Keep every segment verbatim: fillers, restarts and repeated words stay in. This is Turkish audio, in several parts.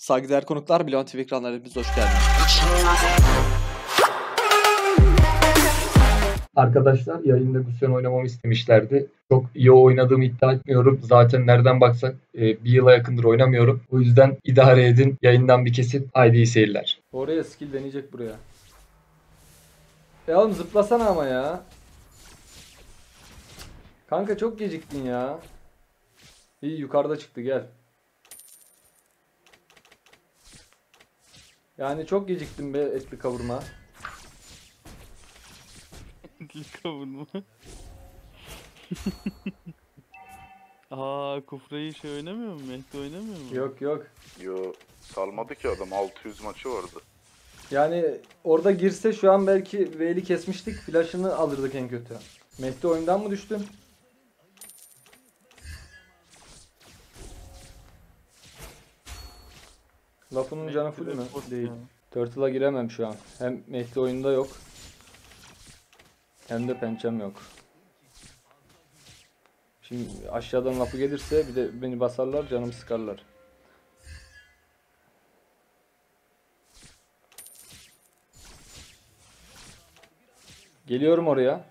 Saygıdeğer konuklar, Bilon T V ekranlarına hepiniz hoş geldiniz. Arkadaşlar yayında Gusion oynamamı istemişlerdi. Çok iyi oynadığımı iddia etmiyorum. Zaten nereden baksak e, bir yıla yakındır oynamıyorum. O yüzden idare edin. Yayından bir kesit. Haydi iyi seyirler. Oraya skill deneyecek buraya. E oğlum zıplasana ama ya. Kanka çok geciktin ya. İyi yukarıda çıktı gel. Yani çok geciktin be etli kavurma. Etli kavurma. Aa, Kufra'yı şey oynamıyor mu? Mehdi oynamıyor mu? Yok yok. Yo, salmadı ki adam, altı yüz maçı vardı. Yani orada girse şu an belki V'li kesmiştik. Flash'ını alırdık en kötü. Mehdi oyundan mı düştün? Lafının canı full mü? Değil. Turtle'a giremem şu an. Hem Mehdi oyunda yok. Hem de pençem yok. Şimdi aşağıdan lafı gelirse bir de beni basarlar, canımı sıkarlar. Geliyorum oraya.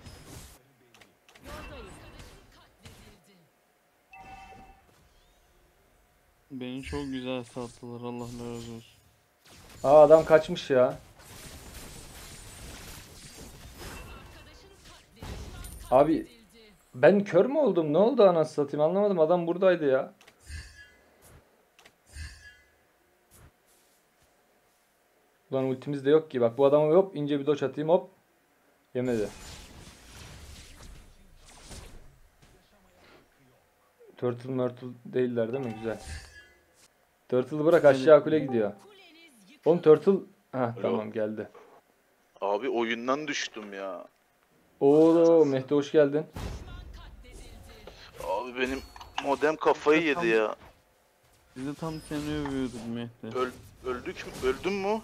Beni çok güzel sattılar, Allah razı olsun. Aa adam kaçmış ya. Abi ben kör mü oldum? Ne oldu anasını satayım? Anlamadım. Adam buradaydı ya. Ulan ultimiz de yok ki. Bak bu adamı hop ince bir doç atayım hop. Yemedi. Turtle mörtle değiller değil mi? Güzel. Turtle'ı bırak aşağı kule gidiyor. Oğlum Turtle... Heh tamam geldi. Abi oyundan düştüm ya. Oo Mehdi hoş geldin. Abi benim modem kafayı yedi ya. Biz de tam seni övüyorduk Mehdi. Öl, öldük mü? Öldüm mü?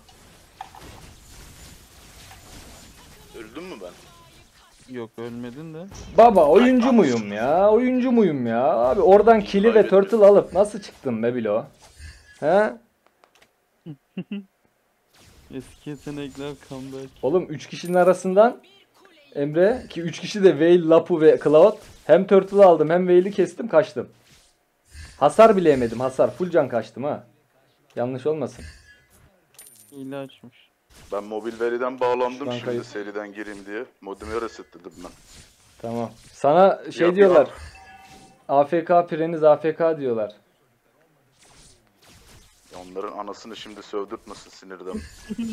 Öldüm mü ben? Yok ölmedin de. Baba oyuncu muyum ya? Oyuncu muyum ya? Abi oradan kili ve turtle alıp nasıl çıktın be Bilo? He? Eski yetenekler comeback. Oğlum üç kişinin arasından Emre ki üç kişi de Veil, Lapu ve Cloud. Hem turtle aldım hem Veil'i kestim kaçtım. Hasar bile yemedim hasar. Full can kaçtım ha. Yanlış olmasın. İyi açmış. Ben mobil veriden bağlandım Şuradan şimdi kayıt. seriden gireyim diye. Modemi resetledim ben. Tamam. Sana şey Ya, diyorlar. ya. A F K pireniz A F K diyorlar. Ya onların anasını şimdi sövdürtmesin sinirden.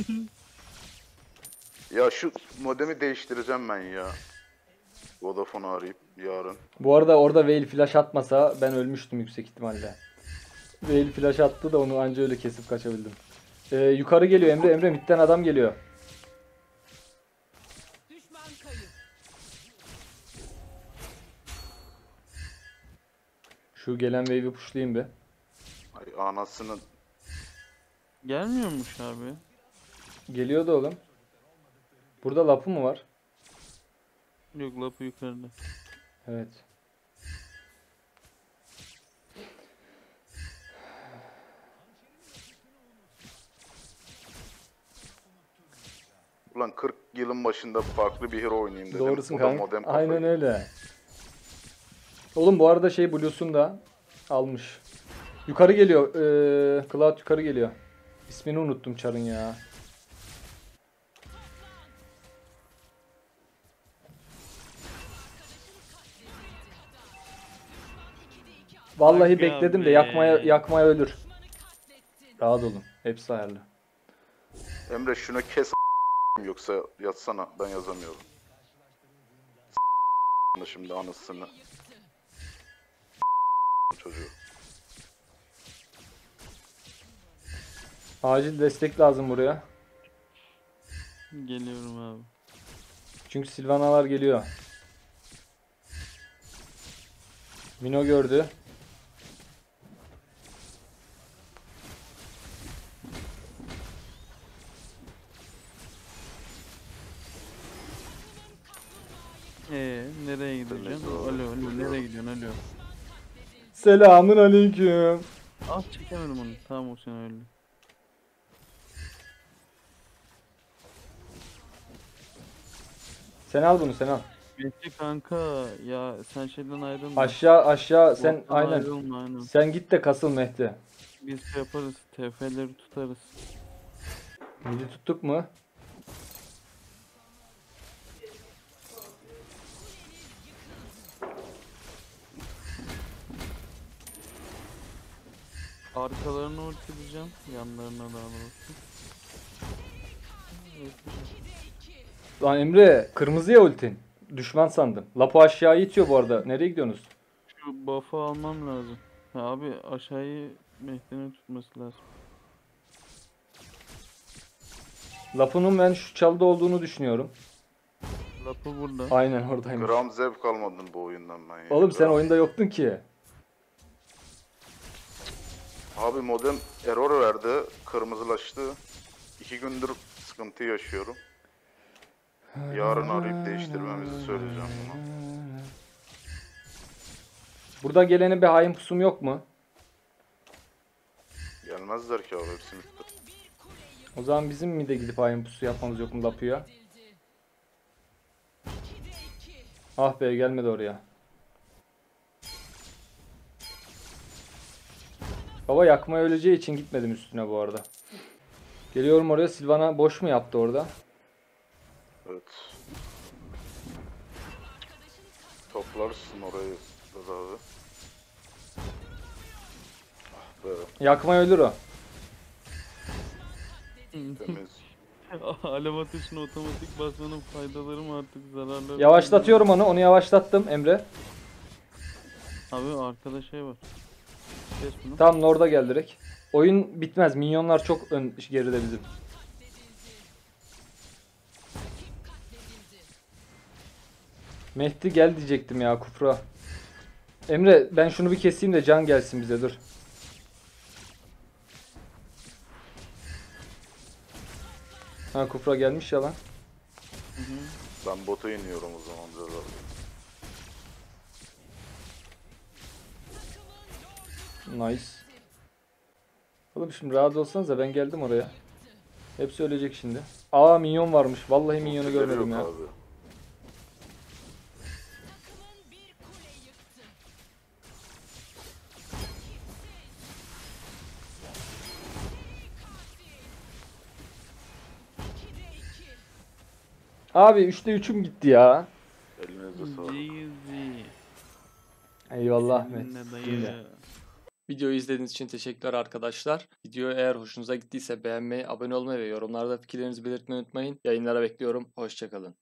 Ya şu modemi değiştireceğim ben ya. Vodafone'u arayıp yarın. Bu arada orada Veil flash atmasa ben ölmüştüm yüksek ihtimalle. Veil flash attı da onu anca öyle kesip kaçabildim. Ee, yukarı geliyor Emre. Emre midden adam geliyor. Şu gelen wave'i pushlayayım bir. Ay anasını. Gelmiyormuş abi. Geliyordu oğlum. Burada lapı mı var? Yok, lapı yukarıda. Evet. Ulan kırk yılın başında farklı bir hero oynayayım dedim. Doğrusun O da kanka. modem kafayı. Aynen öyle. Oğlum bu arada şey Blue'sun da almış. Yukarı geliyor. Ee, Cloud yukarı geliyor. İsmini unuttum Char'ın ya. Vallahi Aga bekledim de be. yakmaya yakmaya ölür. Rahat olun. Hepsi ayarlı. Emre şunu kes yoksa yatsana, ben yazamıyorum. Şimdi anasını. Çocuğu. Acil destek lazım buraya. Geliyorum abi. Çünkü Sylvanalar geliyor. Mino gördü. Ee, nereye gideceksin? Alo, alo, nereye gidiyorsun? Alo. Selamun aleyküm. Ah çekemedim onu. Tamam o sen öyle. Sen al bunu, sen al. Mehdi kanka ya sen şeyden ayrılma. Aşağı aşağı sen Bottan aynen. ayrılma aynen. Sen git de kasıl Mehdi. Biz şey yaparız. T F'leri tutarız. Midi tuttuk mu? Arkalarını ultileyeceğim. Yanlarına daha doğrusu. Lan Emre kırmızı ya ultin. Düşman sandım. Lapo aşağı itiyor bu arada. Nereye gidiyorsunuz? Şu buff'ı almam lazım. Ya abi aşağıyı Mehdi'nin tutması lazım. Lapo'nun ben şu çalda olduğunu düşünüyorum. Lapı burada. Aynen oradaymış. Gram zevk almadım bu oyundan ben ya. Oğlum sen Gram. oyunda yoktun ki. Abi modem error verdi. Kırmızılaştı. İki gündür sıkıntı yaşıyorum. Yarın arayıp değiştirmemizi söyleyeceğim buna. Burada gelene bir hain pusum yok mu? Gelmezler ki abi, hepsi bitti. O zaman bizim mi de gidip hain pusu yapmamız yok mu Lapu'ya? Ah be gelmedi oraya. Baba yakmaya öleceği için gitmedim üstüne bu arada. Geliyorum oraya. Sylvana boş mu yaptı orada? Evet. Toplarsın orayı Dad abi. Ah be, Yakmaya ölür o. temiz. Alev ateşine otomatik basmanın faydaları mı artık zararları? Yavaşlatıyorum onu. Onu yavaşlattım Emre. Abi arkada şey var. Kes bunu. Tamam Lord'a gel direkt. Oyun bitmez. Minyonlar çok ön geride bizim. Mehdi gel diyecektim ya Kufra. Emre ben şunu bir keseyim de can gelsin bize dur. Ha Kufra gelmiş ya lan. Hı hı. Ben bota iniyorum o zaman Dad abi. Nice. Oğlum şimdi rahat olsanız da ben geldim oraya. Hepsi ölecek şimdi. Aa minyon varmış. Vallahi minyonu Ultileri görmedim yok ya. abi. Abi üçte üçüm gitti ya. Elinize sağlık. Easy. Eyvallah Seninle Ahmet. dayı. Şimdi. Videoyu izlediğiniz için teşekkürler arkadaşlar. Video eğer hoşunuza gittiyse beğenmeyi, abone olmayı ve yorumlarda fikirlerinizi belirtmeyi unutmayın. Yayınlara bekliyorum. Hoşçakalın.